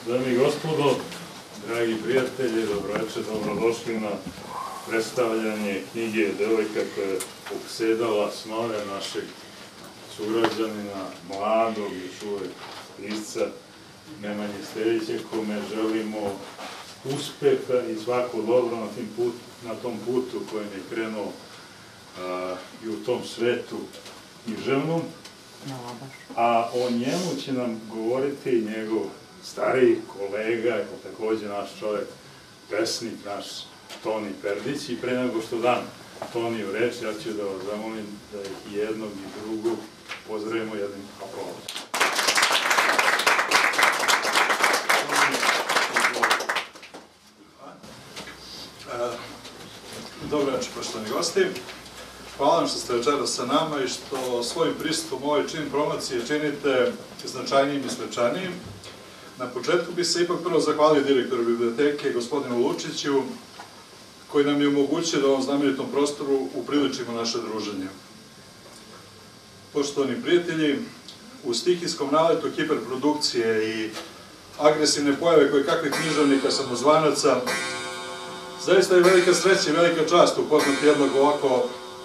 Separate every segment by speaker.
Speaker 1: Dame i gospodo, dragi prijatelji, dobroveče, dobrodošli na predstavljanje knjige Devojka koja je opsedala snove našeg sugrađanina, mladog, još uvek pisca Nemanje Stevića, kome želimo uspeha i svako dobro na tom putu kojem je krenuo i u tom svetu književnom. A o njemu će nam govoriti njegov stariji kolega, takođe naš čovek, pesnik, naš Toni Perdić. I pre nego što dam Toniju reč, ja ću da vas zamolim da ih jednog i drugog pozdravimo jednim aplauzom.
Speaker 2: Dobro večer, poštovani gosti. Hvala vam što ste večeras sa nama i što svojim pristupom ovoj čin promocije činite značajnijim i svečanijim. Na početku bi se ipak prvo zahvalio direktoru biblioteke, gospodinu Lučiću, koji nam je omogućio da u ovom znamenitom prostoru upriličimo naše druženje. Poštovani prijatelji, u stihijskom naletu hiperprodukcije i agresivne pojave koje kakvih književnika samozvanaca, zaista je velika sreća i velika čast upoznati jednog ovako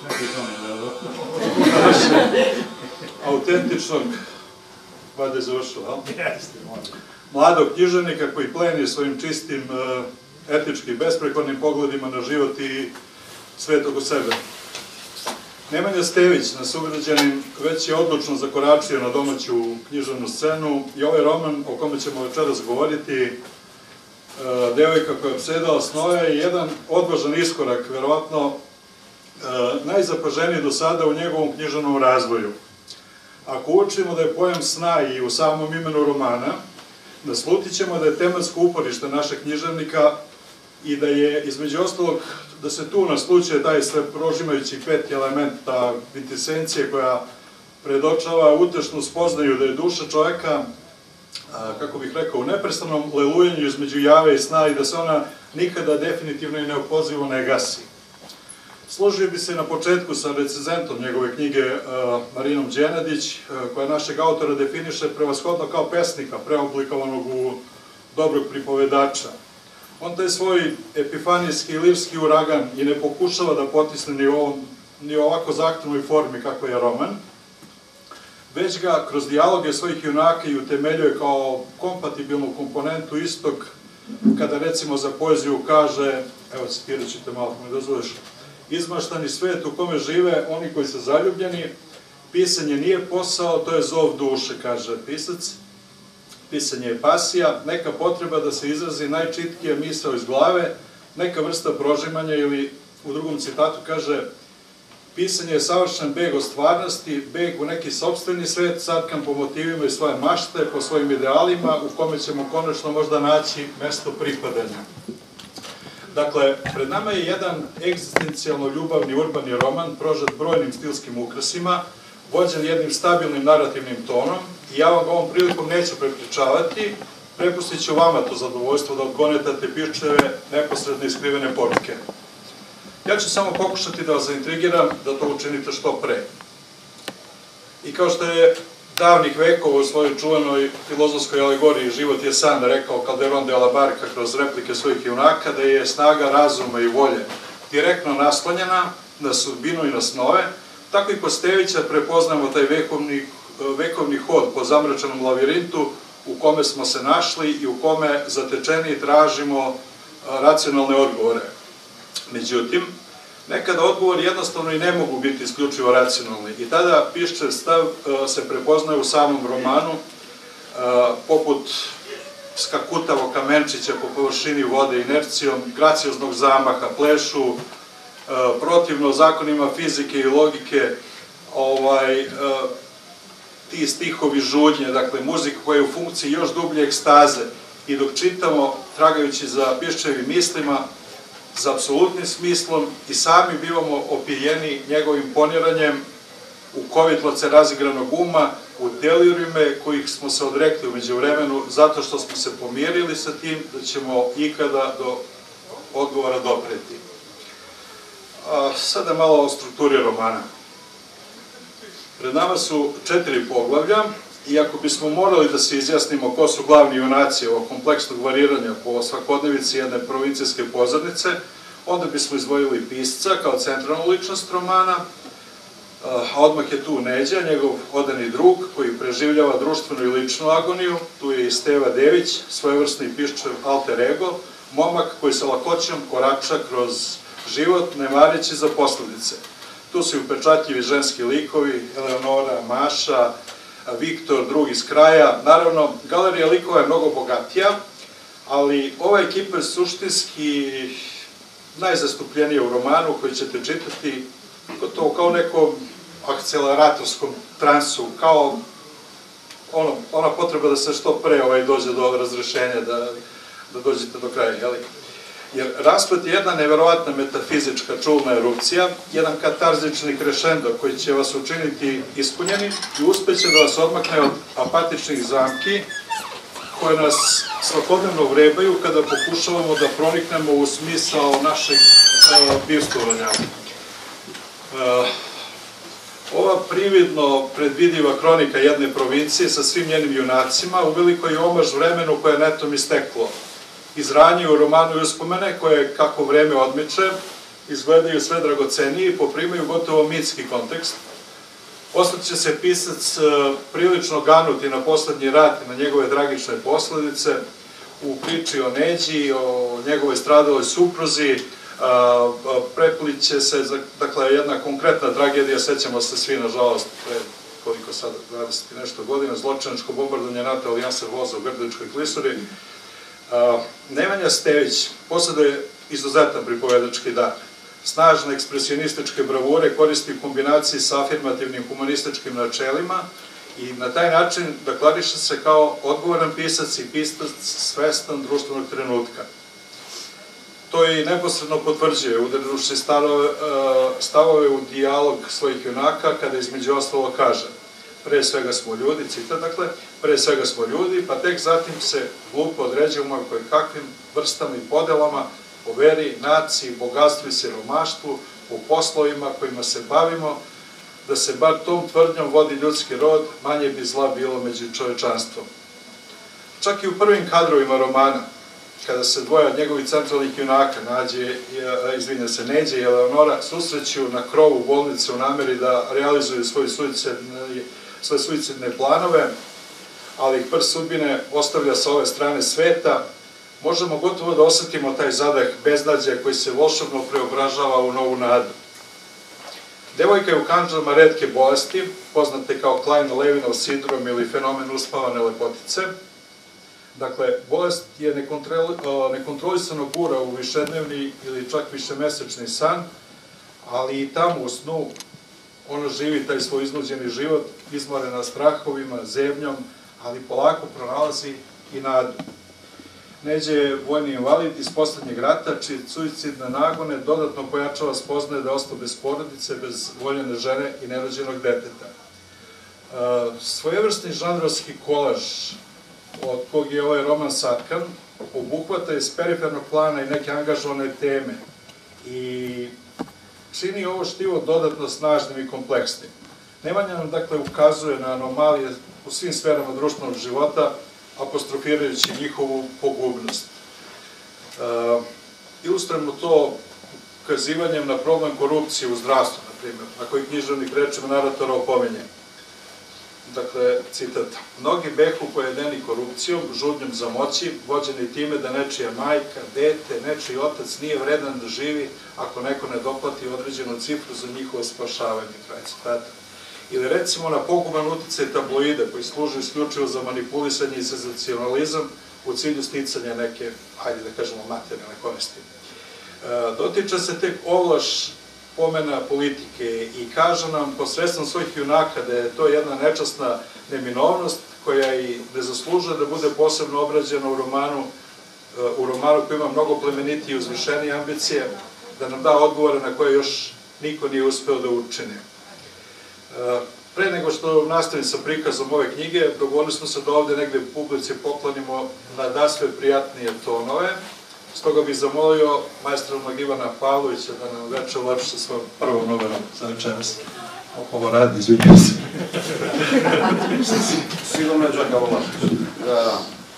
Speaker 2: autentičnog, vada je završila, mladog književnika koji pleni svojim čistim, etički, besprekornim pogledima na život i svet oko sebe. Nemanja Stević, naš sugrađanin, već je odlučno zakoračio na domaću književnu scenu i ovaj roman o kome ćemo večeras govoriti, Devojka koja je opsedala snove, je jedan odvažan iskorak, verovatno najzapaženiji do sada u njegovom književnom razvoju. Ako učimo da je pojam sna i u samom imenu romana, naslutit ćemo da je tematsko uporište našeg književnika i da je, između ostalog, da se tu naslućuje taj sve prožimajući peti element, ta kvintesencija koja predočava utešnu spoznaju da je duša čoveka, kako bih rekao, u neprestanom lelujenju između jave i sna i da se ona nikada definitivno i neopozivo ne gasi. Složio bi se na početku sa recenzentom njegove knjige Marinom Đenadić, koja našeg autora definiše prevashodno kao pesnika, preoblikovanog u dobrog pripovedača. On taj svoj epifanijski i lirski uragan i ne pokušava da potisne ni u ovako zahtevnoj formi kako je roman, već ga kroz dijaloge svojih junaka i utemeljuje kao kompatibilnu komponentu istog, kada recimo za poeziju kaže, evo citirat ću te malo ako mi dozvoliš, izmaštani svet u kome žive oni koji su zaljubljeni, pisanje nije posao, to je zov duše, kaže pisac. Pisanje je pasija, neka potreba da se izrazi najčitkija misao iz glave, neka vrsta prožimanja ili u drugom citatu kaže pisanje je savršen beg od stvarnosti, beg u neki sopstveni svet, satkan po motivima i svoje mašte, po svojim idealima, u kome ćemo konačno možda naći mesto pripadanja. Dakle, pred nama je jedan egzistencijalno ljubavni urbani roman, prožet brojnim stilskim ukrasima, vođen jednim stabilnim narativnim tonom i ja vam ovom prilikom neću prepričavati, prepustit ću vama to zadovoljstvo da odgonetate piščeve neposredne iskrivene poruke. Ja ću samo pokušati da vas zaintrigiram da to učinite što pre. I kao što je davnih vekova u svojoj čuvenoj filozofskoj alegoriji Život je san rekao Calderón de la Barca kroz replike svojih junaka, da je snaga razuma i volje direktno naslonjena na sudbinu i na snove, tako i kod Stevića prepoznamo taj vekovni hod po zamračenom lavirintu u kome smo se našli i u kome zatečeni tražimo racionalne odgovore. Međutim, nekada odgovori jednostavno i ne mogu biti isključivo racionalni i tada piščev stav se prepoznaje u samom romanu, poput skakutavog kamenčića po površini vode inercijom, gracioznog zamaha plešu, protivno zakonima fizike i logike, ti stihovi žudnje, dakle muzika koja je u funkciji još dublje ekstaze i dok čitamo, tragajući za piščevim mislima, za apsolutnim smislom i sami bivamo opijeni njegovim poniranjem u kovitlace razigranog uma, u delirime kojih smo se odrekli u međuvremenu zato što smo se pomirili sa tim da ćemo ikada do odgovora dopreti. Sada malo o strukturi romana. Pred nama su 4 poglavlja iako bismo morali da se izjasnimo ko su glavni junaci ovog kompleksnog variranja po svakodnevici jedne provincijske pozornice, onda bismo izdvojili pisca kao centralnu ličnost romana, a odmah je tu Neđa, njegov odani drug koji preživljava društvenu i ličnu agoniju, tu je i Steva Dević, svojevrsni piščev alter ego, momak koji sa lakoćom korača kroz život, ne mareći za posledice. Tu su i upečatljivi ženski likovi, Eleonora, Maša, Viktor, drug iz kraja. Naravno, galerija likova je mnogo bogatija, ali ova ekipa je suštinski najzastupljenija u romanu koji ćete čitati gotovo kao nekom akceleratorskom transu, kao ona potreba da se što pre dođe do razrešenja, da dođete do kraja, jel? Jer rasplet je jedna neverovatna metafizička čulna erupcija, jedan katarzični krešendo koji će vas učiniti ispunjenim i uspeće da vas odmakne od apatičnih zamki koje nas svakodnevno vrebaju kada pokušavamo da proniknemo u smisao našeg bivstvovanja. Ova prividno predvidiva kronika jedne provincije sa svim njenim junacima uveliko je omaž vremenu koje je netom isteklo. Izranjuju romanu i uspomene koje, kako vreme odmiče, izgledaju sve dragocenije i poprimaju gotovo mitski kontekst. Posle će se pisac prilično ganuti na poslednji rat i na njegove tragične posledice u priči o Neđi, o njegovoj stradaloj supruzi, prepliće se, dakle, jedna konkretna tragedija, sećamo se svi, nažalost, pre koliko sada, 20 i nešto godina, zločinačko bombardovanje NATO alijanse voza u Grdeličkoj klisuri. Nemanja Stević posjeduje izuzetan pripovedački dar. Snažne ekspresionističke bravure koristi u kombinaciji sa afirmativnim humanističkim načelima i na taj način deklariše se kao odgovoran pisac i pisac svestan društvenog trenutka. To i neposredno potvrđuje, udaruši stavove u dijalog svojih junaka, kada između ostalo kaže: pre svega smo ljudi, citat dakle, pre svega smo ljudi, pa tek zatim se glupo određujemo koje kakvim vrstama i podelama po veri, naciji, bogatstvu i siromaštvu, u poslovima kojima se bavimo, da se bar tom tvrdnjom vodi ljudski rod, manje bi zla bilo među čovečanstvom. Čak i u prvim kadrovima romana, kada se dvoje od njegovih centralnih junaka, Neđe i Eleonora, susreću na krovu bolnice u nameri da realizuju svoje suicidne planove, ali ih prst sudbine ostavlja sa ove strane sveta, možemo gotovo da osetimo taj zadah beznađa koji se volšebno preobražava u novu nadu. Devojka je u kandžama retke bolesti, poznate kao Klein-Levinov sindrom ili fenomen uspavane lepotice. Dakle, bolest je nekontrolisano gura u višednevni ili čak višemesečni san, ali i tamo u snu ona živi taj svoj iznuđeni život, izmorena strahovima, zebnjom, ali polako pronalazi i nadu. Neđe je vojni invalid iz poslednjeg rata, čiji suicidne nagone dodatno pojačava spoznaje da je ostao bez porodice, bez voljene žene i nerođenog deteta. Svojevrsni žanrovski kolaž, od kog je ovaj roman satkan, obuhvata iz perifernog plana i neke angažovane teme i čini ovo štivo dodatno snažnim i kompleksnim. Nemanja nam, dakle, ukazuje na anomalije u svim sferama društvenog života, apostrofirajući njihovu pogubnost. Ilustrujemo to ukazivanjem na problem korupcije u zdravstvu, na primjer, na koji književnik rečima naratora opominje. Dakle, citat: mnogi behu pojedeni korupcijom, žudnjom za moći, vođeni time da nečija majka, dete, nečiji otac nije vredan da živi ako neko ne doplati određenu cifru za njihovo spašavanje, kraj citata. Ili recimo na poguban uticaj tabloida koji služi isključivo za manipulisanje i senzacionalizam u cilju sticanja neke, hajde da kažemo, materijalne koristi. Dotiče se tek ovlaš pomena politike i kaže nam posredstvom svojih junaka da je to jedna nečasna neminovnost koja i ne zaslužuje da bude posebno obrađena u romanu koji ima mnogo plemenitije i uzvišenije ambicije, da nam da odgovore na koje još niko nije uspeo da učini. Pre nego što nastavim sa prikazom ove knjige, dogovorili smo se da ovde negde u publici poklonimo nadasve prijatnije tonove, stoga bih zamolio majstra Ivana Pavlovića da nam veče ulepša sa svojom prvom numerom za večeras. Ovo radi, izvinjam se.
Speaker 3: Sigurno je Đaka Vlašić. Da.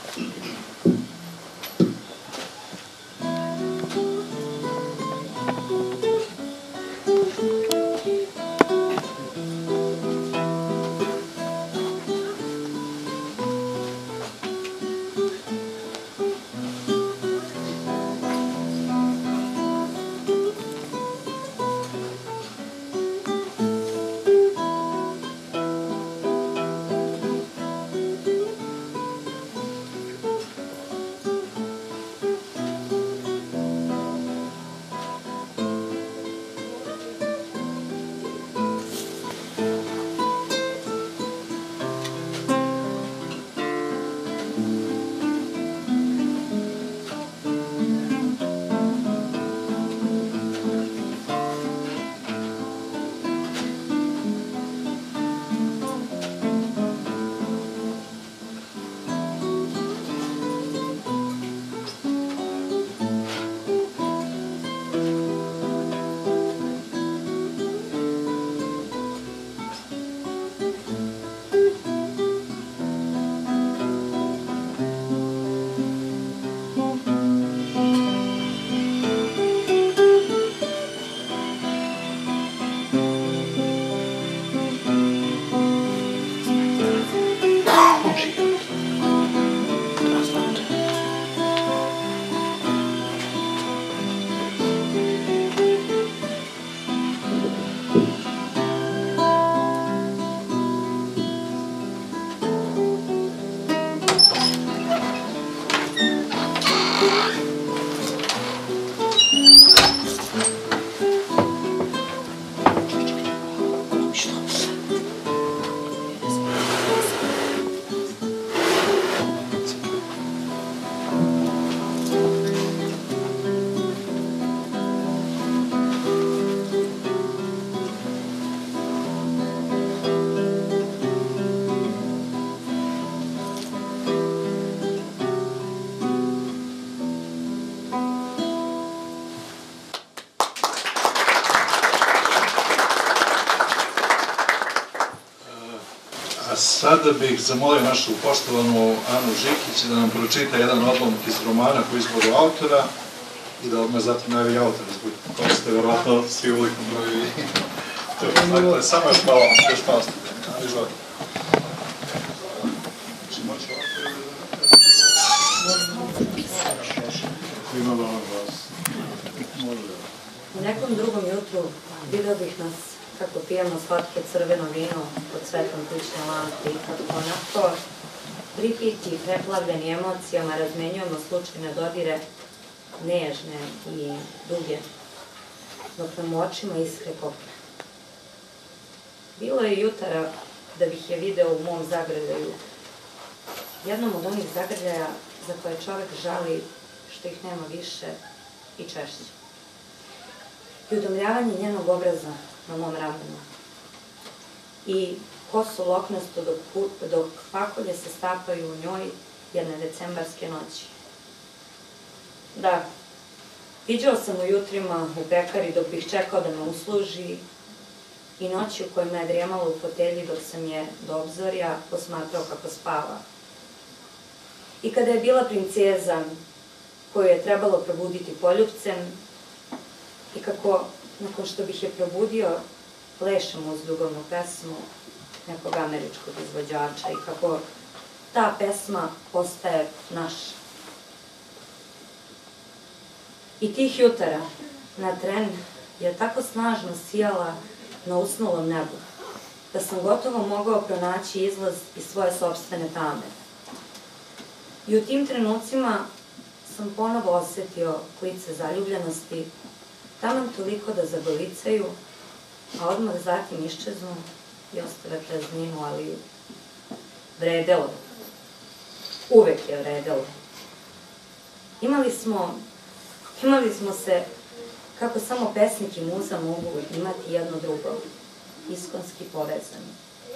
Speaker 2: Sada bih zamolio našu poštovanu Anu Žikić da nam pročita jedan odlomak iz romana po izboru autora i da odmah zatim najavi autora, zbog toga ste verovatno svi u likom broju. Dakle, samo još malo studija. Izvolite.
Speaker 4: U nekom drugom jutru vidio bih nas kako pijemo slatke crveno vino pod svetlom kućne lampe i kako onako pripiti i preplavljeni emocijama razmenjujemo slučajne dodire, nežne i duge, dok nam u očima iskre koplja. Bilo je jutara da bih je video u mom zagrljaju, jednom od onih zagrljaja za koje čovek žali što ih nema više i češće. I udomljavanje njenog obraza na mom ramenu. I kosu loknasto dok pakolje se stapaju u njoj jedne decembarske noći. Da, viđao sam u jutrima u pekari dok bih čekao da me usluži i noći u kojima je drijemala u fotelji dok sam je do obzorja posmatrao kako spava. I kada je bila princeza koju je trebalo probuditi poljupcem i kako, nakon što bih je probudio, plešem uz ljubavnu pesmu nekog američkog izvođača i kako ta pesma postaje naša. I tih jutara na tren je tako snažno sijala na usnulom nebu, da sam gotovo mogao pronaći izlaz iz svoje sopstvene tame. I u tim trenucima sam ponovo osetio klice zaljubljenosti, taman toliko da zabolicaju, a odmah zatim iščeznu i ostave prazninu, ali vredelo. Uvek je vredelo. Imali smo se kako samo pesnik i muza mogu imati jedno drugo, iskonski povezani.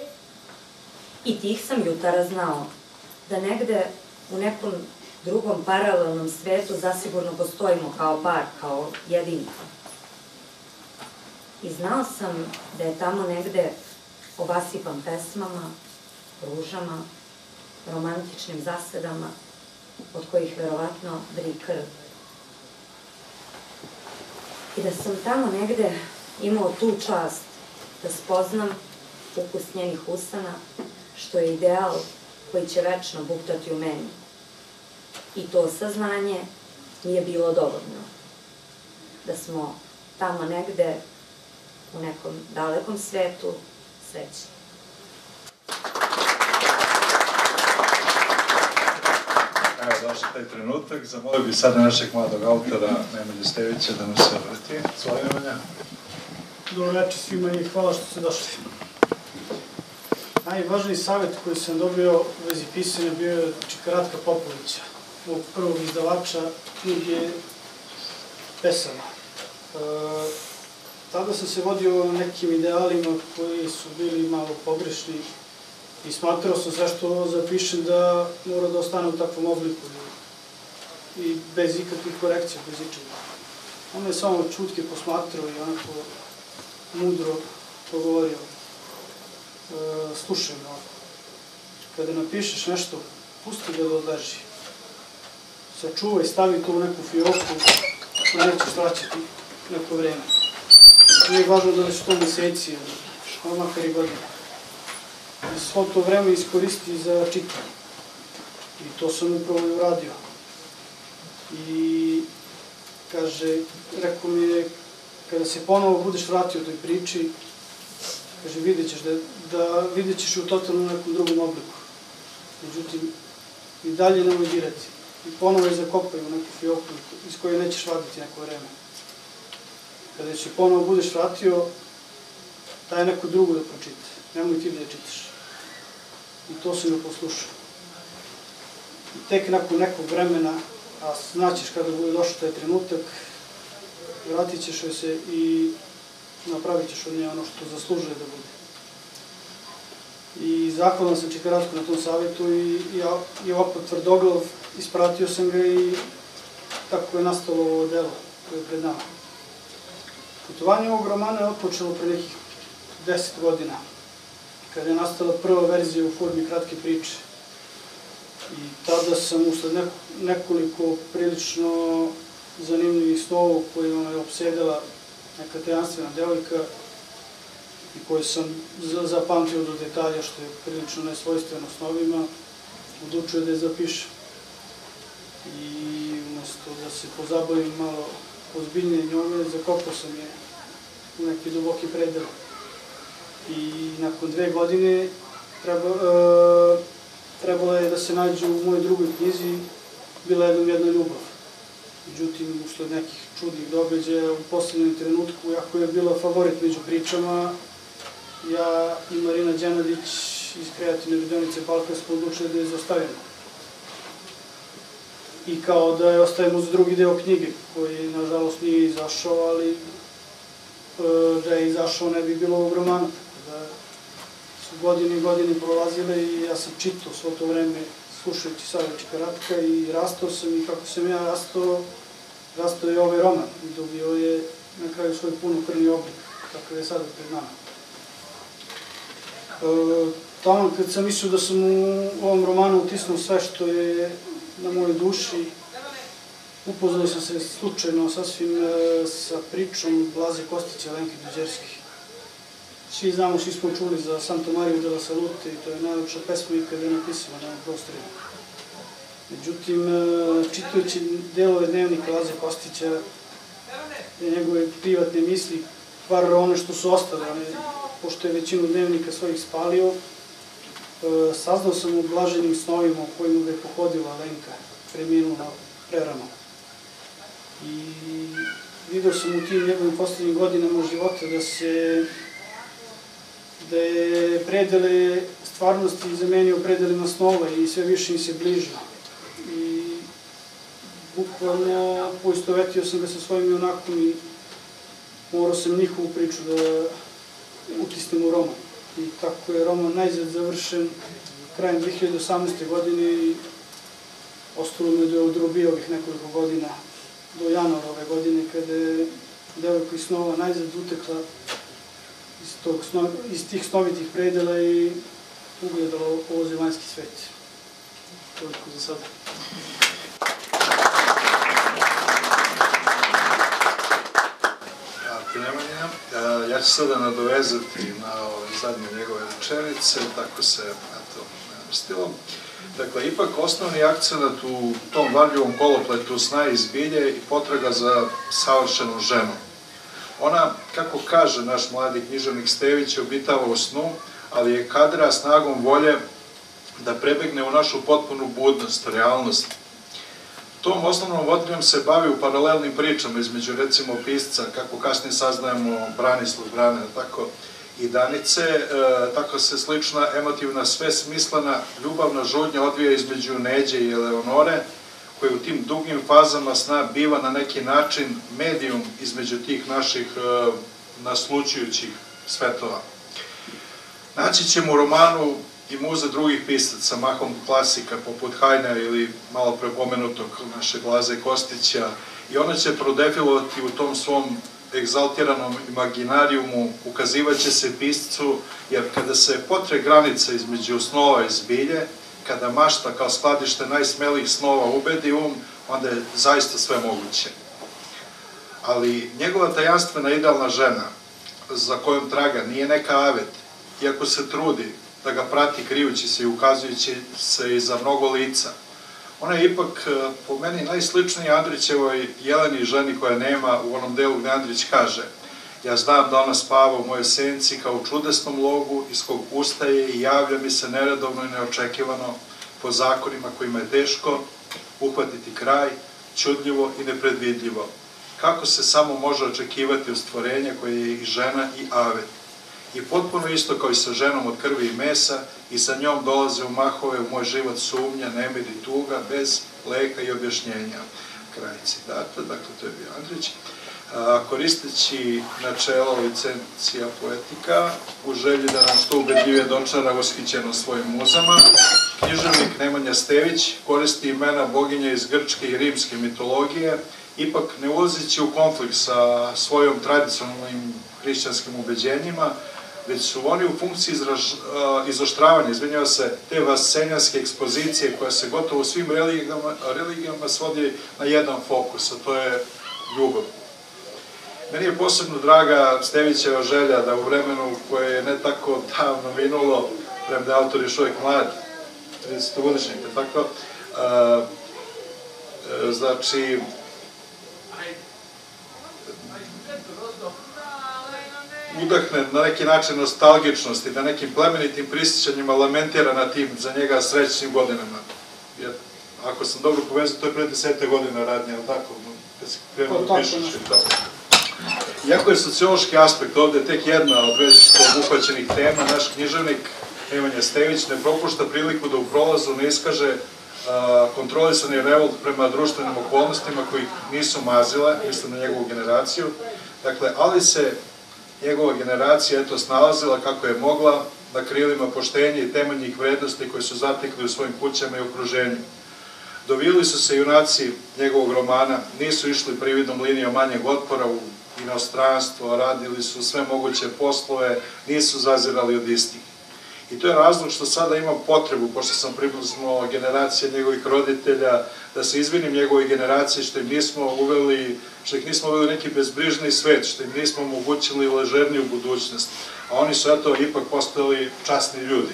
Speaker 4: I tih sam jutara znao, da negde u nekom drugom paralelnom svetu zasigurno postojimo kao par, kao jedinka. I znao sam da je tamo negde obasipan pesmama, ružama, romantičnim zasedama, od kojih verovatno vri krv. I da sam tamo negde imao tu čast da spoznam ukus njenih usana, što je ideal koji će večno buktati u meni. I to saznanje nije bilo dovoljno. Da smo tamo negde u nekom dalekom svetu srećni.
Speaker 2: Evo, došao taj trenutak. Zamolio bih sada našeg mladog autora, Nemanja Stevića, da nam se obrati. Svoje Nemanja.
Speaker 5: Dobro večer svima i hvala što ste došli. Najvažniji savjet koji sam dobio u vezi pisanja bio je od Ratka Popovića, mog prvog izdavača knjige pesama. Tada sam se vodio nekim idealima koji su bili malo pogrešni i smatrao sam sve što zapišem da mora da ostane u takvom obliku i bez ikakvih korekcija, bez ičega. On je samo čutke posmatrao i onako mudro pogovorio. Slušaj me ovako. Kada napišeš nešto, pusti ga da odleži. Sačuvaj, stavi to u neku fioku, koja nećeš vraćati neko vreme. Nije važno da li su to meseci, ali makar i godine. I svo to vreme iskoristi za čitanje. I to sam upravo i uradio. I kaže, rekao mi je, kada se ponovo budeš vratio toj priči, kaže, vidjet ćeš u totalno nekom drugom obliku. Međutim, i dalje nemoj dirati. I ponovo je zakopaj u neku fioku iz koje nećeš vaditi neko vreme. Kada se ponovo budeš vratio, daj neko drugo da pročita. Nemoj ti da je čitaš. I to sam ga poslušao. I tek nakon nekog vremena, a znaćeš kada bude došao taj trenutak, vratit ćeš joj se i napravit ćeš od nje ono što zaslužuje da bude. I zahvalan sam Čikaratku na tom savjetu i ovako tvrdoglav, ispratio sam ga i tako je nastalo ovo delo koje je pred nama. Putovanje ovog romana je otpočelo pre nekih 10 godina, kada je nastala prva verzija u formi kratke priče. I tada sam usled nekoliko prilično zanimljivih snova kojima je opsedala neka tajanstvena devojka i koje sam zapamtio do detalja, što je prilično nesvojstveno snovima, odlučio da je zapišem. I umesto da se pozabavim malo ozbiljnije njome, zakopao sam je u neki duboki predel. I nakon 2 godine trebalo je da se nađe u mojoj drugoj knjizi Bila jednom jedna ljubav. Međutim, usled nekih čudnih događaja, u poslednjem trenutku, iako je bila favorit među pričama, ja i Marina Đenadić iz kreativne radionice Balkan smo odlučili da je izostavimo. I kao da je ostavimo za drugi deo knjige, koji nažalost nije izašao, ali da je izašao ne bi bilo ovog romana. Tako da su godine i godine prolazile i ja sam čitao svo to vreme slušajući savjet Čikaratka i rastao sam i kako sam ja rastao je ovaj roman i dobio je na kraju svoj punokrvni oblik, kako je sada pred nama. Tamo kad sam mislio da sam u ovom romanu utisnuo sve što je na mojoj duši, upoznao sam se slučajno sasvim sa pričom Blaze Kostića, Lenke Duđerski. Svi znamo, svi smo čuli za Santa Mariju de la Salute i to je najlepša pesma ikada je napisana na ovom prostoru. Međutim, čitajući delove dnevnika Laze Kostića, njegove privatne misli, bar one što su ostale, pošto je većinu dnevnika svojih spalio, saznao sam o blaženim snovima u kojima ga je pohodila Lenka, preminula prerano. I vidio sam u tim njegovim poslednjim godinama života da je predele stvarnosti zamenio predelima snova i sve više im se bližio. I bukvalno poistovetio sam ga sa svojim junakom i morao sam njihovu priču da utisnem u roman. I tako je roman najzad završen krajem 2018. godine i ostalo me da odrobio ovih nekoliko godina do januara ove godine, kada je devojka iz snova najzad utekla iz tih snovitih predela i ugledalo ovozemaljski svet. Toliko za sada.
Speaker 2: Ja ću sada nadovezati na zadnje njegove rečenice, tako se namestilo. Dakle, ipak osnovni akcenat u tom varljivom kolopletu sna iz bilje i potraga za savršenom ženom. Ona, kako kaže naš mladi književnik Stević, obitava u snu, ali je kadra snagom volje da prebegne u našu potpunu budnost, realnost. Tom osnovnom voditeljom se bavi u paralelnim pričama između, recimo, pisca, kako kasnije saznajemo Branislav Brane, tako i Danice, tako se slična emotivna, sve smislena, ljubavna žudnja odvija između Neđe i Eleonore, koja u tim dugim fazama sna biva na neki način medijum između tih naših naslučujućih svetova. Naći ćemo u romanu i muze drugih pisaca, mahom klasika poput Hajna ili malo prepomenutog našeg Laze Kostića, i ona će prodefilovati u tom svom egzaltiranom imaginarijumu, ukazivaće se piscu, jer kada se potre granica između snova i zbilje, kada mašta kao skladište najsmelijih snova ubedi onda je zaista sve moguće. Ali njegova tajanstvena idealna žena, za kojom traga, nije neka avet, iako se trudi da ga prati krijući se i ukazujući se iza mnogo lica. Ona je ipak, po meni, najsličnija Andrićevoj Jeleni, ženi koja nema, u onom delu gde Andrić kaže: ja znam da ona spava u mojoj senci kao u čudesnom logu iz kog ustaje i javlja mi se neredovno i neočekivano po zakonima kojima je teško uhvatiti kraj, čudljivo i nepredvidljivo. Kako se samo može očekivati u stvorenje koje je i žena i avet. I potpuno isto kao i sa ženom od krvi i mesa, i sa njom dolaze u mahove u moj život sumnja, nemir i tuga, bez leka i objašnjenja. Kraj citata, dakle to je bio Andrić. Koristeći načelo licencija poetika, u želji da nam što ubedljivije dočara ushićeno svojim muzama, književnik Nemanja Stević koristi imena boginja iz grčke i rimske mitologije, ipak ne ulazeći u konflikt sa svojom tradicionalnim hrišćanskim ubeđenjima, već su oni u funkciji izoštravanja, izvinjava se, te vascenjanske ekspozicije koja se gotovo u svim religijama svodi na jedan fokus, a to je ljubav. Meni je posebno draga Stevićeva želja da u vremenu koje je ne tako davno minulo, premda je autor još uvijek mlad, 30-godišnjak, tako, znači, udahne na neki način nostalgičnost i na nekim plemenitim prisjećanjima lamentira na tim za njega srećnim godinama. Jer, ako sam dobro povezao, to je pre 10 godina radnje, ali tako, kad se krenuo da pišeš i tako. Iako je sociološki aspekt ovde tek jedna od već obuhvaćenih tema, naš književnik Nemanja Stević ne propušta priliku da u prolazu ne iskaže kontrolisani revolt prema društvenim okolnostima koji nisu mazile, mislim na njegovu generaciju, dakle, ali se njegova generacija eto snalazila kako je mogla na krilima poštenja i temeljnih vrednosti koje su zatekli u svojim kućama i okruženju. Dovili su se junaci njegovog romana, nisu išli prividnom linijom manjeg otpora u inostranstvo, radili su sve moguće poslove, nisu zazirali od istih. I to je razlog što sada imam potrebu, pošto sam približno generacija njegovih roditelja, da se izvinim njegovoj generaciji što ih nismo uveli neki bezbrižni svet, što im nismo omogućili ležerniju budućnost, a oni su eto ipak postali časni ljudi.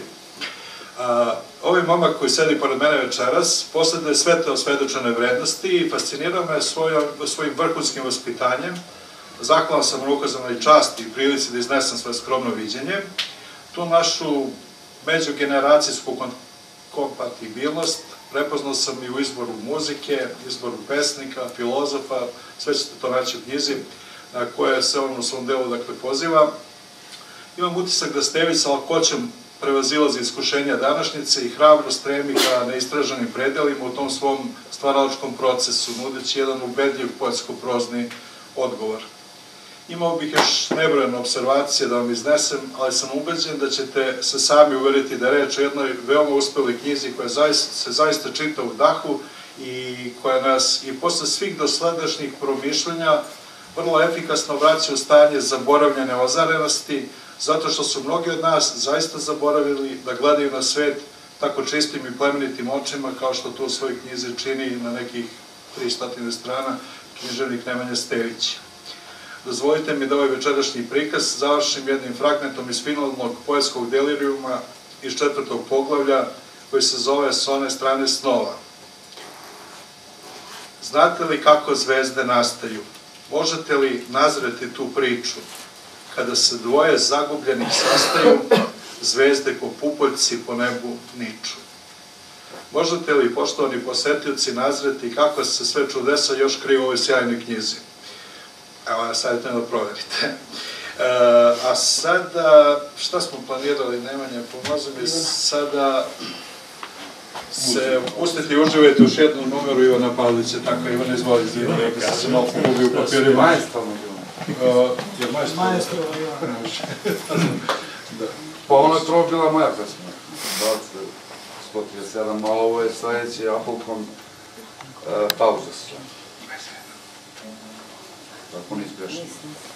Speaker 2: Ovaj momak koji sedi pored mene večeras posjeduje sve te osvedočene vrednosti i fascinirao me svojim vrhunskim vaspitanjem. Zahvalan sam na ukazanoj časti i prilici da iznesem svoje skromno viđenje. Tu našu međugeneracijsku kompatibilnost prepoznao sam i u izboru muzike, izboru pesnika, filozofa, sve ćete to naći u knjizi, na koje se on u svom delu poziva. Imam utisak da Stević sa lakoćem prevazilazi iskušenja današnjice i hrabro stremi ka neistraženim predelima u tom svom stvaralačkom procesu, nudeći jedan ubedljiv poetsko-prozni odgovor. Imao bih još nebrojene observacije da vam iznesem, ali sam ubeđen da ćete se sami uveriti da je reč o jednoj veoma uspeloj knjizi koja se zaista čita u dahu i koja nas i posle svih dosadašnjih promišljanja vrlo efikasno vraća u stanje zaboravljene ozarenosti, zato što su mnogi od nas zaista zaboravili da gledaju na svet tako čistim i plemenitim očima, kao što to u svojoj knjizi čini na nekih 300 strana književnik Nemanja Stelić. Dozvolite mi da ovaj večerašnji prikaz završim jednim fragmentom iz finalnog poetskog delirijuma iz 4. poglavlja, koji se zove S one strane snova. Znate li kako zvezde nastaju? Možete li nazreti tu priču? Kada se dvoje zagubljenih sastaju, zvezde ko pupoljci po nebu niču. Možete li, poštovani posetioci, nazreti kako se sve čudesa još kriju u ovoj sjajnoj knjizi? Evo, savjetujem da proverite. A sada, šta smo planirali, Nemanja, pomozi mi, sada se pustiti i uživajte još jednu numeru Ivana Pavlića, tako Ivana, izvoli, da se malo pogubi u papirima.
Speaker 3: Majestralno bilo.
Speaker 2: Jer
Speaker 5: Majestralno, Ivana.
Speaker 3: Pa ono je prvo bila moja pesma. Spotio se jedan, malo ovo je sledeći Apolkom pauza se. Tako nisi prešli.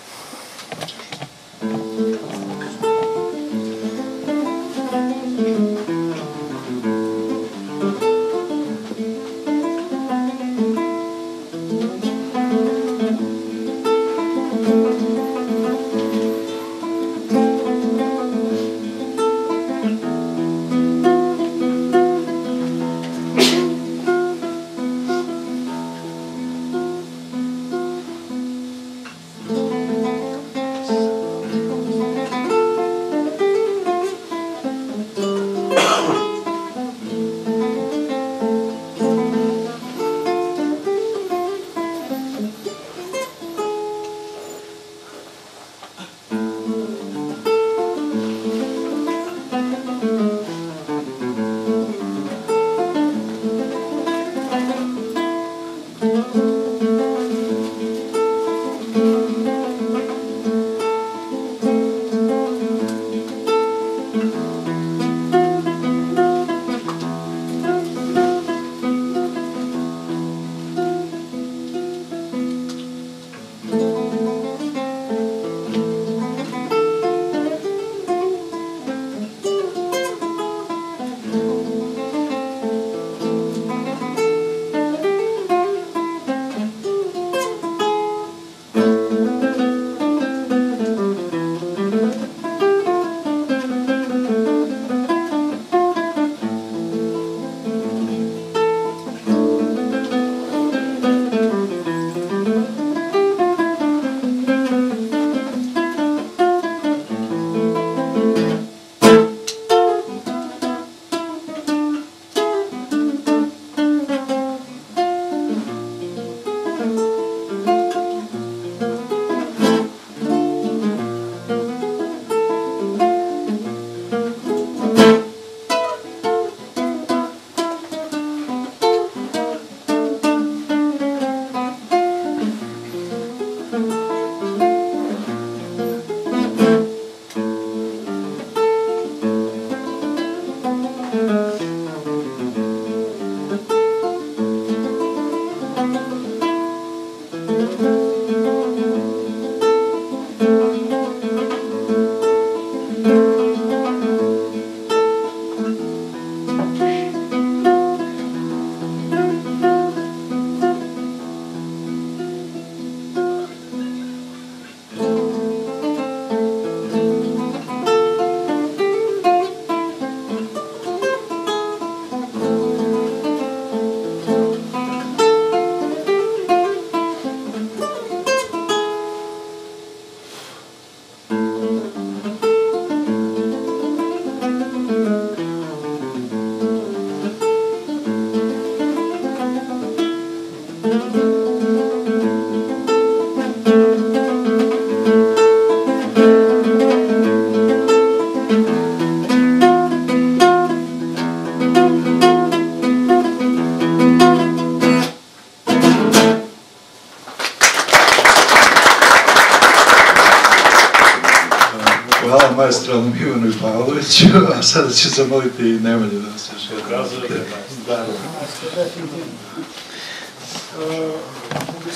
Speaker 2: Hvala maestralnom Ivanu Pavloviću, a sada ću zamoliti i Nemanju da se još jednom.
Speaker 5: Definitivno. Mogu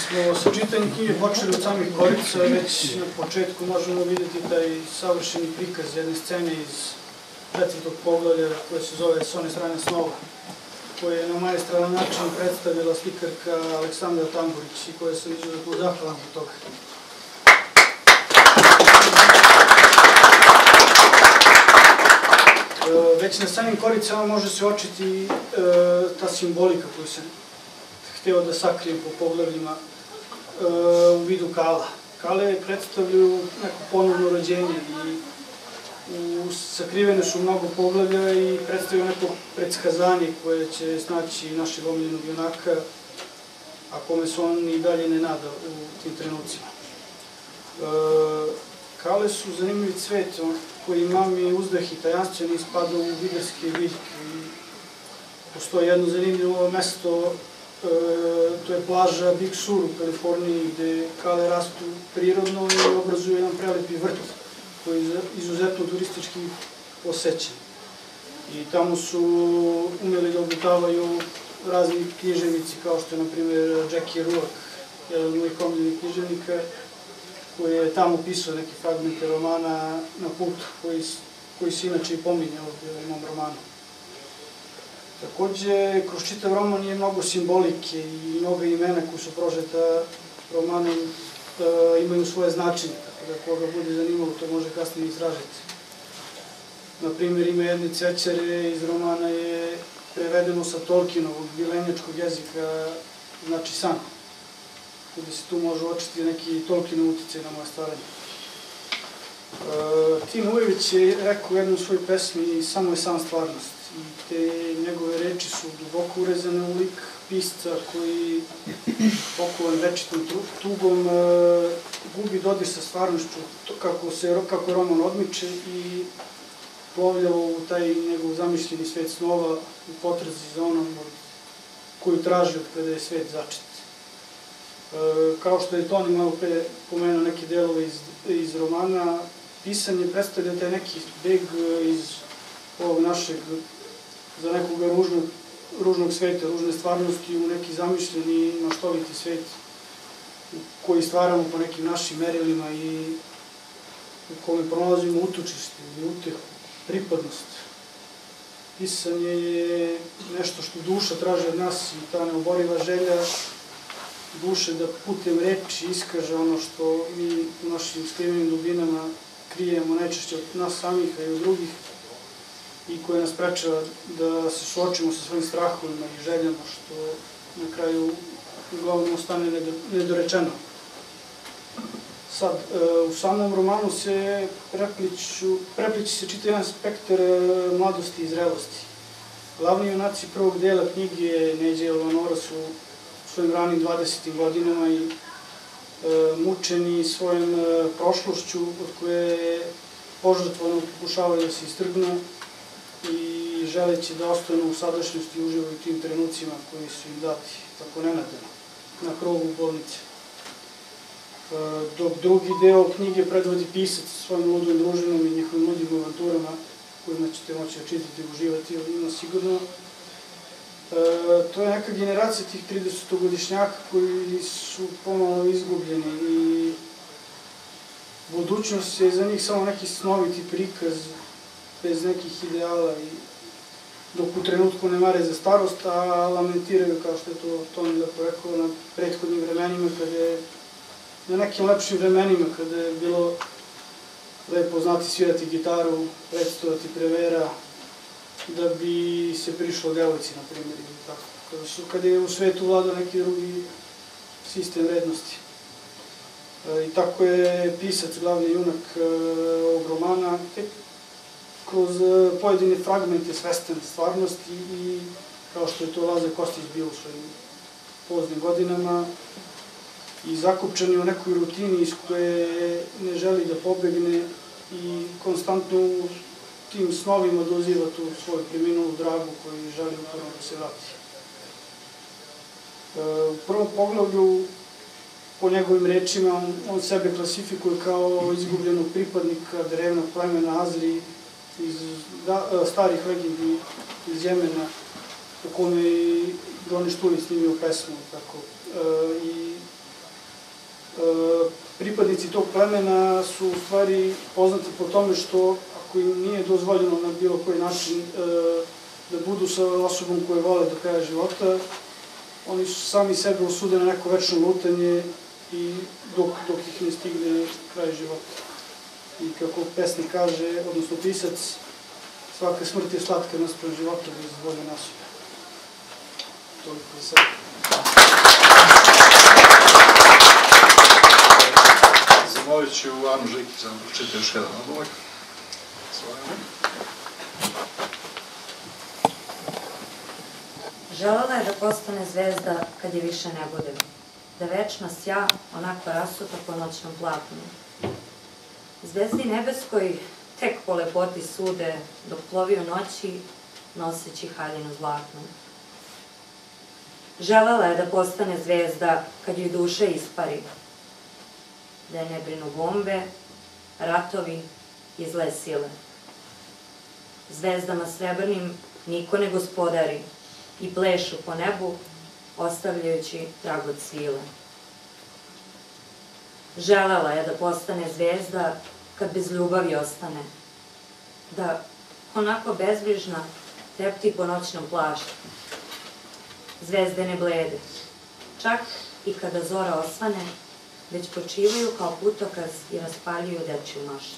Speaker 5: smo sa čitanjem knjige počeli od samih korica, već na početku možemo vidjeti taj savršeni prikaz jedne scene iz 4. poglavlja koje se zove S one strane snova, koje je na maestralan način predstavila slikarka Aleksandra Tamburić i koje sam izuzetno zahvalan zbog toga. Već na samim koricama može se očiti ta simbolika koju sam hteo da sakrijem po poglavljima u vidu kala. Kale predstavljaju neko ponovno rođenje i sakrivene su mnogo poglavlja i predstavljaju neko predskazanje koje će snaći našeg omiljenog junaka, a kome se on i dalje ne nada u tim trenucima. Kale su zanimljivi cvet koji mami uzdah i tajanstveni spada u vidarske biljke i postoji jedno zanimljivo mesto, to je plaža Big Sur u Kaliforniji gde kale rastu prirodno i obrazuju jedan prelepi vrt koji je izuzetno turistički posećen. I tamo su umeli da obitavaju razni književnici kao što je na primjer Jackie Ruark, jedan od mojih omiljenih književnika, koji je tamo pisao neke fragmente romana Na putu, koji se inače i pominje ovdje u mom romanu. Takođe, kroz čitav roman je mnogo simbolike i mnogo imena koji su prožeta romanom imaju svoje značenje, tako da koga bude zanimalo to može kasnije istražiti. Naprimjer, ime jedne cvećare iz romana je prevedeno sa Tolkienovog vilenjačkog jezika, znači san, gde se tu može očiti neki Tolkienov uticaj na moje stvaranje. Tim Ujević je rekao u jednom svojoj pesmi samo je san stvarnost. I te njegove reči su duboko urezane u lik pisca koji, pokovan večitom tugom, gubi dodir sa stvarnošću kako roman odmiče i plovlja u taj njegov zamišljeni svet snova u potrazi za onom koju traži od kada je svet začet. Kao što je Toni malo pre pomenuo neke delove iz romana, pisanje predstavlja taj neki beg iz ovog našeg, za nekoga ružnog sveta, ružne stvarnosti u neki zamišljeni, maštoviti svet koji stvaramo po nekim našim merilima i u kome pronalazimo utočište ili utehu, pripadnost. Pisanje je nešto što duša traži od nas i ta neoboriva želja duše da putem reči iskaže ono što mi u našim skrivenim dubinama krijemo najčešće od nas samih, a i od drugih, i koje nas sprečava da se suočimo sa svojim strahovima i željama, što na kraju uglavnom ostane nedorečeno. Sad, u samom romanu se prepliče se čitav jedan spektar mladosti i zrelosti. Glavni junaci prvog dela knjige Neđe i Eleonora su u svojim ranim 20. godinama i mučeni svojom prošlošću od koje požrtvovano pokušavaju da se istrgnu i želeći da ostanu u sadašnjosti i uživaju tim trenucima koji su im dati tako nenadano na krovu bolnice. Dok drugi deo knjige predvodi pisac svojim ludom družinom i njihovim ludim avanturama kojima ćete moći da čitati i uživati od njima sigurno. To je neka generacija tih 30-godišnjaka koji su pomalo izgubljeni i budućnost je za njih samo neki snoviti prikaz bez nekih ideala i dok u trenutku ne mare za starost, a lamentiraju, kao što je to Toni lepo rekao, na prethodnim vremenima, na nekim lepšim vremenima, kada je bilo lepo znati svirati gitaru, recitovati prevera, da bi se prišlo devojci, na primjer, ili tako. Kada je u svetu vladao neki drugi sistem vrednosti. I tako je pisac, glavni junak ovog romana, kroz pojedine fragmente svestan stvarnosti i kao što je to Laza Kostić bio u svojim poznim godinama i zakopčan je u nekoj rutini iz koje ne želi da pobegne i konstantno u tim snovima doziva tu svoju preminulu dragu koji želi uporno da se vrati. U prvom poglavlju, po njegovim rečima, on sebe klasifikuje kao izgubljenog pripadnika drevnog plemena Azri iz starih legendi iz Jemena, u kome je Johnny Štuli snimio pesmu. I pripadnici tog plemena su u stvari poznati po tome što ako im nije dozvoljeno na bilo koji način da budu sa osobom koju vole do kraja života, oni su sami sebe osude na neko večno lutanje i dok ih ne stigne kraj života. I kako pesnik kaže, odnosno pisac, svaka smrt je slatka naspram života bez volje na sebe. Toliko za sada.
Speaker 2: Zamolit ću Anu Žikić da nam pročita još jedan odlomak.
Speaker 4: Želela je da postane zvezda kad je više ne bude, da večno sja onako rasuta po noćnom platnu. Zvezdi nebeskoj tek po lepoti sude, dok plovi u noći noseći haljinu zlatnu. Želela je da postane zvezda kad joj duša ispari, da je ne brinu bombe, ratovi i zle sile. Zvezdama srebrnim niko ne gospodari i plešu po nebu, ostavljajući trag od svile. Želela je da postane zvezda kad bez ljubavi ostane, da onako bezbrižna tepti po noćnom plaštu. Zvezde ne blede, čak i kada zora osvane, već počivaju kao putokaz i raspaljuju dečju maštu.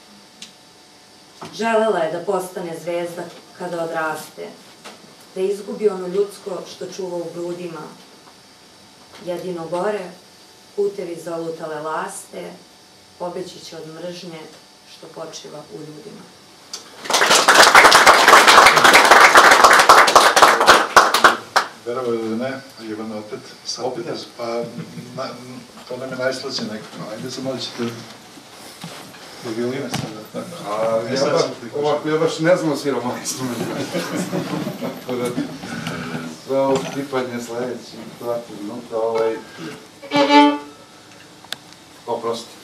Speaker 4: Želela je da postane zvezda kada odraste, da izgubi ono ljudsko što čuva u grudima. Jedino gore, putevi zalutale laste, pobeći će od mržnje što počiva u ljudima.
Speaker 2: Verovali ili ne, Ivan opet, pa to nam je najslađe nekako, ajde zamolit ćete do violine sada.
Speaker 3: Ovako, ja baš ne znam da sviram ovaj instrument. Sve ovo pripadnje sledeći, 2 minuta, oprosti.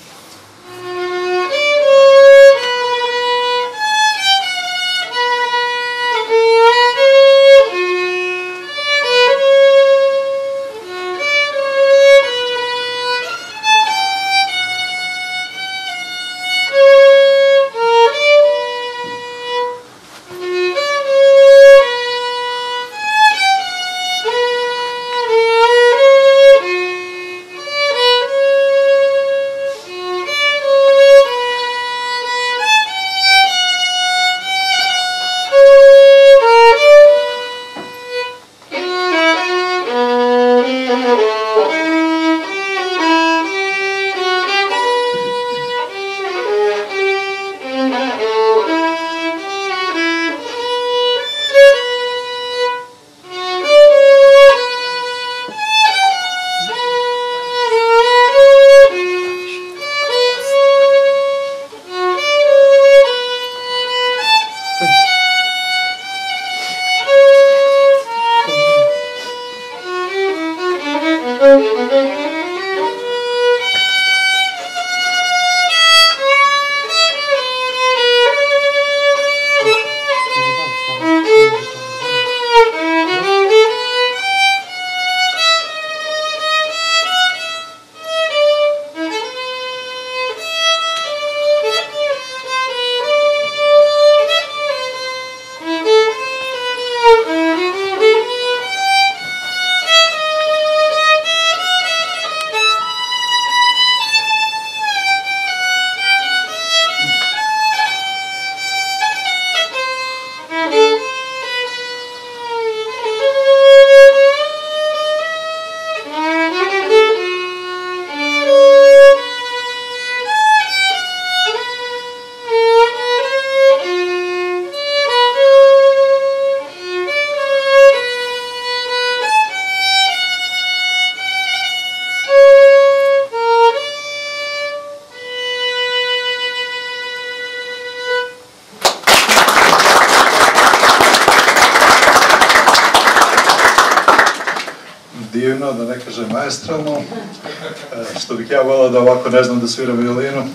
Speaker 2: Divno, da ne kažem maestralno, što bih ja volao da ovako ne znam da sviram violinu.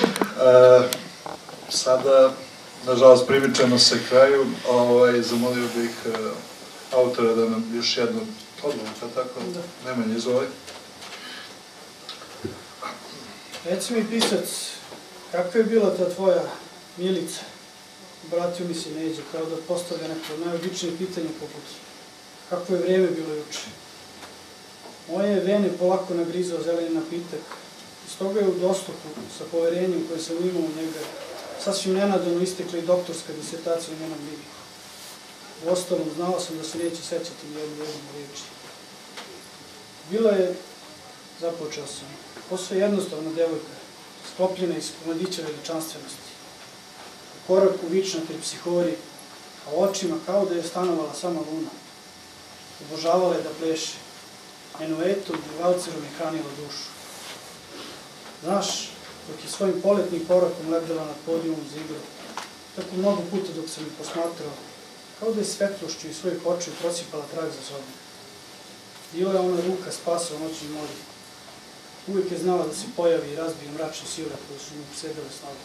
Speaker 2: Sada, nažalost, privičamo se kraju, zamolio bih autora da nam još jednu odlomu, tako? Nemanja, izvoli.
Speaker 5: Reci mi, pisac, kakva je bila ta tvoja Milica? Obratio mi se Neđe, kao da postavlja neko najobičnije pitanje poput kako je vreme bilo juče. Moje je vene polako nagrizao zeleni napitak i stoga je u dosluhu sa poverenjem koje sam imao u njega sasvim nenadano istekla i doktorska disertacija o njenom liku. Uostalom, znao sam da se neće sećati ni jednu reči. Bila je, započeo sam, posve jednostavna devojka, sklopljena iz komadića veličanstvenosti. U koraku vičnatoj psihori, a u očima kao da je stanovala sama luna. Obožavala je da pleše, menuetom i valcerom je hranila dušu. Znaš, dok je svojim poletnim korakom lebdela nad podijumom za igru, tako mnogo puta dok sam je posmatrao, kao da je svetlošću iz svojih očiju prosipala trag za sobom. Bila je ona ruka spasa u noćnoj mori. Uvijek je znala da se pojavi i razbije mračne sile koje su mu posedale snagu.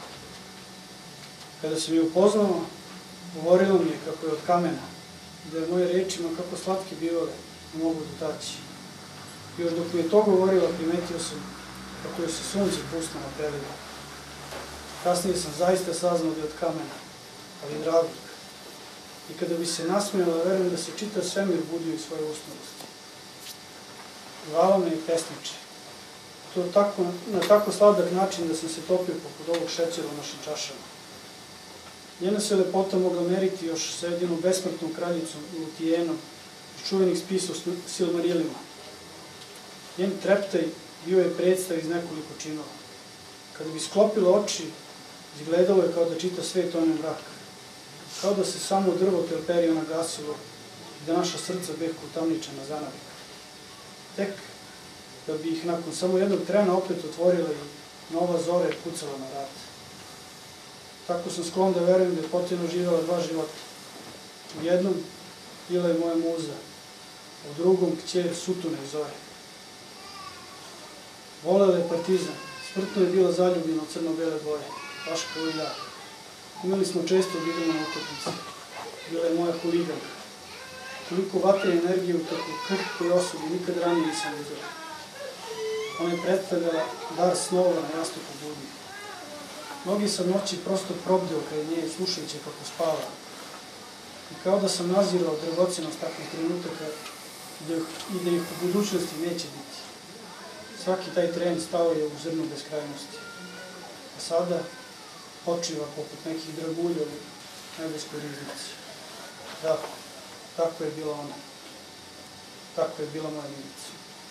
Speaker 5: Kada sam je upoznao, govorila mi je kako je od kamena, da je moje rečima kako slatke bivale ne mogu dotaći. Još dok mi je to govorila, primetio sam kako je se sunce pustano prelilo. Kasnije sam zaista saznao da je od kamena, ali dragog. I kada bi se nasmijala, verujem da se čitav svemir budio iz svoje usnovosti. Zvala me je pesniče. To na tako sladak način da sam se topio poput ovog šećera u našim čašama. Njena se lepota mogla meriti još sa jedinom besmrtnom kraljicom Lutijenom iz čuvenih spisa o Silmarilima. Njen treptaj bio je predstav iz nekoliko činova. Kada bi sklopila oči, izgledalo je kao da čita svet onem mraka. Kao da se samo drvo telperio nagasilo i da naša srca behku tamničena zanavika. Tek da bi ih nakon samo jednog trena opet otvorila i nova zora je pucala na vrata. Tako sam sklon da verujem da je potrebno živjela dva života. U jednom bila je moja muza, a u drugom kćer Sutune i Zore. Volela je partizan, smrtno je bila zaljubljena u crno-bele boje, baš kao i ja. Imali smo često da idemo na utakmice. Bila je moja huliganka. Toliko vatre i energije u takvu krhkoj osobi nikad ranije nisam vidio. Ona je predstavljala dar snova na jastuku budnje. Mnogi sam noći prosto probdeo kraj nje, slušajući kako spava. I kao da sam nazirao dragocenost takvih trenutaka i da ih u budućnosti neće biti. Svaki taj tren stao je u zrnu beskrajnosti. A sada počiva poput nekih dragulja u nebeskoj riznici. Da, tako je bila ona. Tako je bila moja Milica.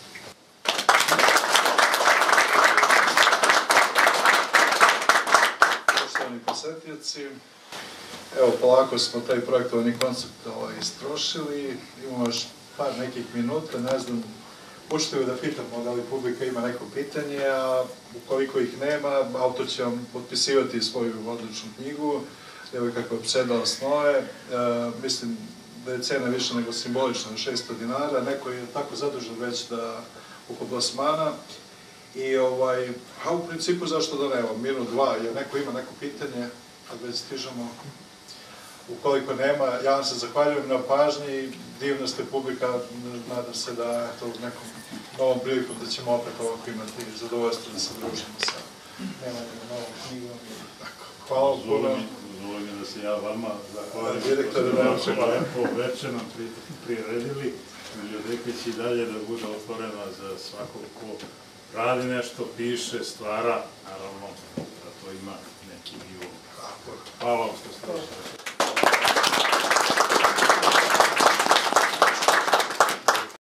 Speaker 2: Poštovani posetioci, evo, polako smo taj projektovani koncept istrošili, imamo još par nekih minuta, ne znam, učite da pitamo da li publika ima neko pitanje, a ukoliko ih nema, autor će vam potpisivati svoju odličnu knjigu, Devojka koja je posedala snove, mislim da je cena više nego simbolična, 600 dinara, neko je tako zadužen već da oko plasmana. I u principu zašto da ne, evo, minut, dva, jer neko ima neko pitanje, kad već stižemo. Ukoliko nema, ja vam se zahvaljujem na pažnji, divna ste publika, nadam se da u nekom novom priliku da ćemo opet ovako imati zadovoljstvo da se družimo sa novom knjigom. Hvala vam puno.
Speaker 1: Dozvoli mi da se ja vama zahvalim.
Speaker 2: Direktore,
Speaker 1: lepo večer nam priredili. Biblioteka će i dalje da bude otvorena za svakog ko radi nešto, piše, stvara, naravno da to ima neki nivo. Hvala vam što ste došli.